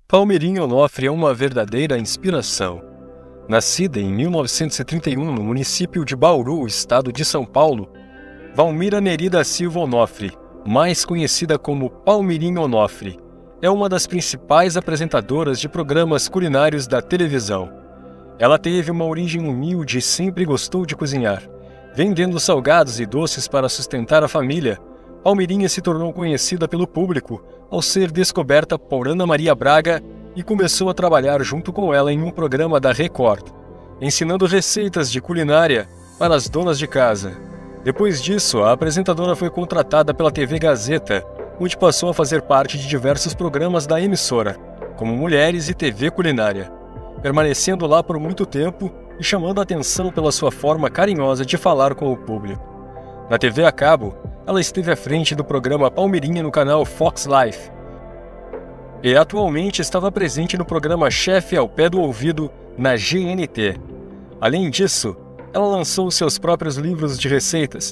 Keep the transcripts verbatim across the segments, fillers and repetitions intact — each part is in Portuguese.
Palmirinha Onofre é uma verdadeira inspiração. Nascida em mil novecentos e trinta e um no município de Bauru, estado de São Paulo, Valmira Neri da Silva Onofre, mais conhecida como Palmirinha Onofre, é uma das principais apresentadoras de programas culinários da televisão. Ela teve uma origem humilde e sempre gostou de cozinhar. Vendendo salgados e doces para sustentar a família, Palmirinha se tornou conhecida pelo público ao ser descoberta por Ana Maria Braga e começou a trabalhar junto com ela em um programa da Record, ensinando receitas de culinária para as donas de casa. Depois disso, a apresentadora foi contratada pela T V Gazeta, onde passou a fazer parte de diversos programas da emissora, como Mulheres e T V Culinária, permanecendo lá por muito tempo e chamando a atenção pela sua forma carinhosa de falar com o público. Na T V a cabo, ela esteve à frente do programa Palmirinha no canal Fox Life e atualmente estava presente no programa Chefe ao Pé do Ouvido na G N T. Além disso, ela lançou seus próprios livros de receitas,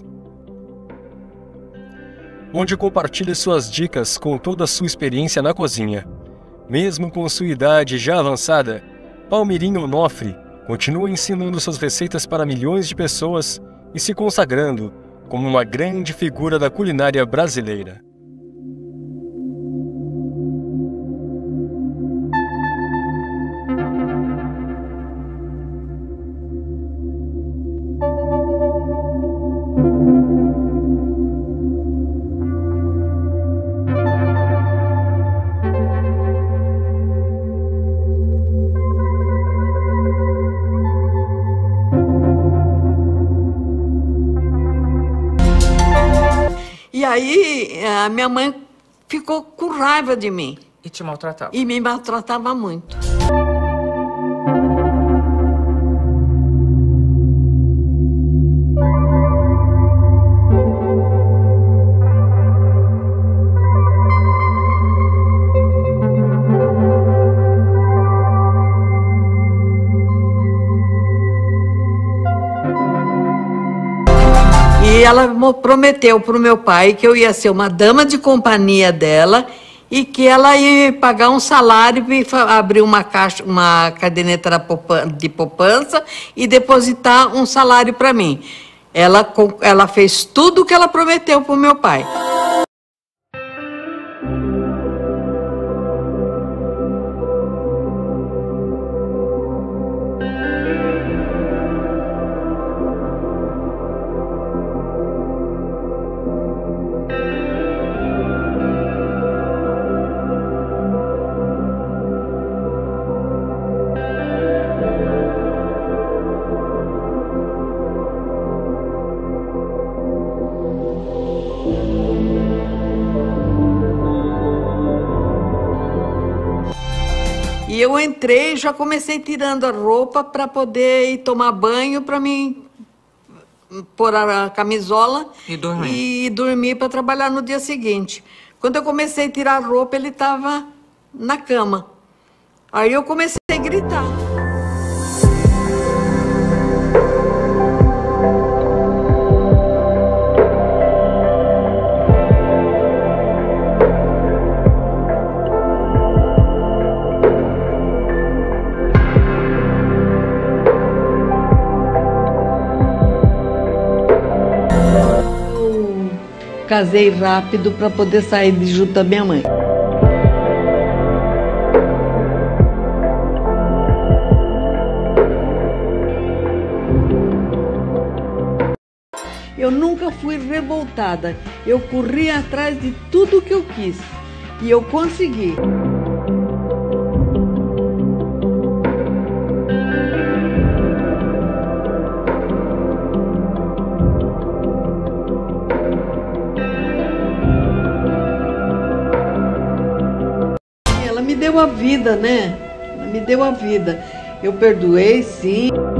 onde compartilha suas dicas com toda a sua experiência na cozinha. Mesmo com sua idade já avançada, Palmirinha Onofre continua ensinando suas receitas para milhões de pessoas e se consagrando como uma grande figura da culinária brasileira. E aí, a minha mãe ficou com raiva de mim. E te maltratava? E me maltratava muito. E ela prometeu para o meu pai que eu ia ser uma dama de companhia dela e que ela ia pagar um salário e abrir uma caixa, uma caderneta de poupança e depositar um salário para mim. Ela, ela fez tudo o que ela prometeu para o meu pai. E eu entrei e já comecei tirando a roupa para poder ir tomar banho, para mim pôr a camisola e dormir, e dormir para trabalhar no dia seguinte. Quando eu comecei a tirar a roupa, ele estava na cama. Aí eu comecei a gritar. Casei rápido para poder sair de junto da minha mãe. Eu nunca fui revoltada. Eu corri atrás de tudo que eu quis. E eu consegui. Me deu a vida, né? Me deu a vida. Eu perdoei, sim.